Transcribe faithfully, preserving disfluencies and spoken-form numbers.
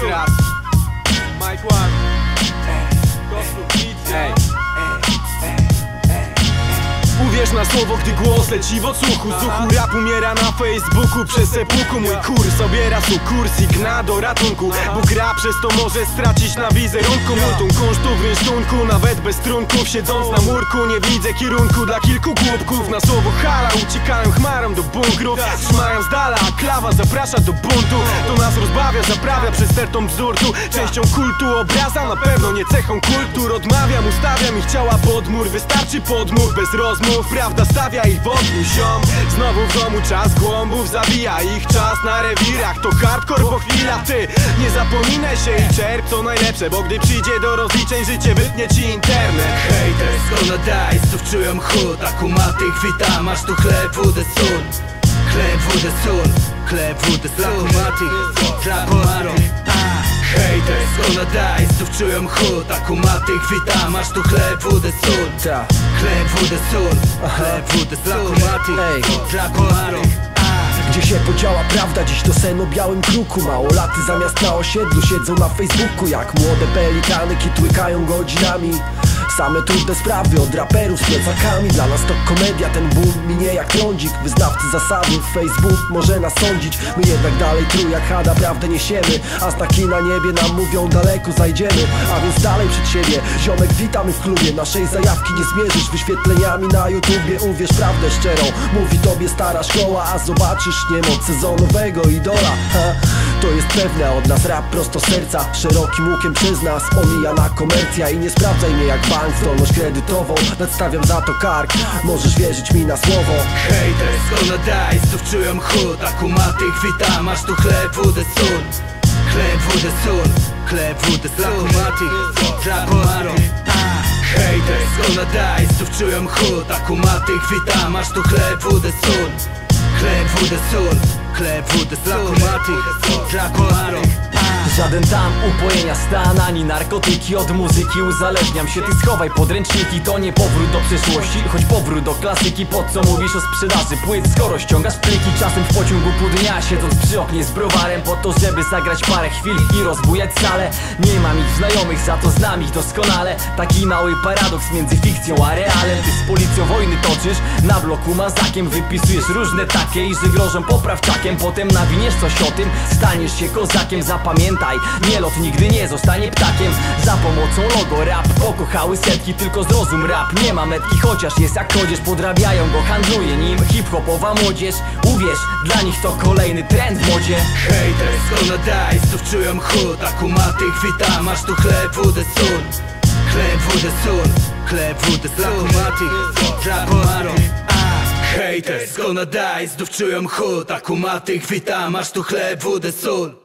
Jeszcze raz Mike One Gospel Beats, ej. Uwierz na słowo, gdy głos leci w odsłuchu. Z duchu rap umiera na Facebooku. Przez epuku mój kurs obiera su kurs i gna do ratunku. Bo gra przez to może stracić na wizerunku. Multum kunsztu w rynsztunku, nawet bez trunków. Siedząc na murku nie widzę kierunku dla kilku głupków. Na słowo hala uciekają chmarą do bunkrów. Trzymają z dala, a klawa zaprasza do buntu. To nas rozbawia, zaprawia przez stertą bzdurtu. Częścią kultu obraza, na pewno nie cechą kultur. Odmawiam, ustawiam ich ciała pod mur. Wystarczy podmów bez rozmów. Prawda stawia ich w ogniu, ziom. Znowu w domu czas głąbów zabija ich czas na rewirach. To hardcore po chwilach, ty nie zapominaj się i czerp co najlepsze. Bo gdy przyjdzie do rozliczeń, życie wytnie ci internet. Haters gonna die, znów czują chód. Akumatych witam, masz tu chleb, wódę, sól. Chleb, wódę, sól. Chleb, wódę, sól. Akumatych, akumatych. Haters gonna die, znów czują chód. Akumatych witam, masz tu chleb, wódę, sól. Chleb, wódę, sól. Chleb, wódę, sól. Akumatych, akumatych. Gdzie się podziała prawda, dziś to sen o białym kruku. Małolaty zamiast na osiedlu siedzą na Facebooku. Jak młode pelikany kitłykają godzinami. Same trudne sprawy od raperów z plecakami. Dla nas to komedia, ten boom minie jak trądzik. Wyznawcy zasadów, Facebook może nas sądzić. My jednak dalej trój jak chada, prawdę niesiemy. A znaki na niebie nam mówią daleko zajdziemy. A więc dalej przed siebie, ziomek witamy w klubie. Naszej zajawki nie zmierzysz wyświetleniami na YouTubie. Uwierz prawdę szczerą, mówi tobie stara szkoła. A zobaczysz niemoc sezonowego idola. Ha, to jest pewne, od nas rap prosto z serca. Szerokim łukiem przez nas omijana komercja. I nie sprawdzaj mnie jak bank, zdolność kredytową. Nadstawiam za to kark, możesz wierzyć mi na słowo. Haters gonna die, znów czują chód. Akumatych witam, masz tu chleb, wódę, sól. Chleb, wódę, sól. Chleb, wódę, sól. Akumatych, akumatych. Haters gonna die, znów czują chód. Akumatych witam, masz tu chleb, wódę, sól. Chleb, wódę, sól. Chleb, wódę, sól. Akumatych, akumatych. Żaden tam upojenia stan, ani narkotyki. Od muzyki uzależniam się, ty schowaj podręczniki. To nie powrót do przeszłości, choć powrót do klasyki. Po co mówisz o sprzedaży płyt, skoro ściągasz pliki? Czasem w pociągu pół dnia, siedząc przy oknie z browarem. Po to, żeby zagrać parę chwil i rozbujać salę. Nie mam ich znajomych, za to znam ich doskonale. Taki mały paradoks między fikcją a realem. Ty z policją wojny toczysz, na bloku mazakiem. Wypisujesz różne takie i że grożą poprawczakiem. Potem nawiniesz coś o tym, staniesz się kozakiem. Zapamiętaj, nielot nigdy nie zostanie ptakiem. Za pomocą logo rap pokochały setki. Tylko zrozum, rap nie ma metki, chociaż jest jak chodzież. Podrabiają go, handluje nim hip-hopowa młodzież. Uwierz, dla nich to kolejny trend w modzie. Haters gonna die, znów czują chód. Akumatych witam, masz tu chleb, wódę, sól. Chleb, wódę, sól. Chleb, wódę, sól. Akumatych, akumatych. Haters gonna die, znów czują chód. Akumatych witam, masz tu chleb, wódę, sól.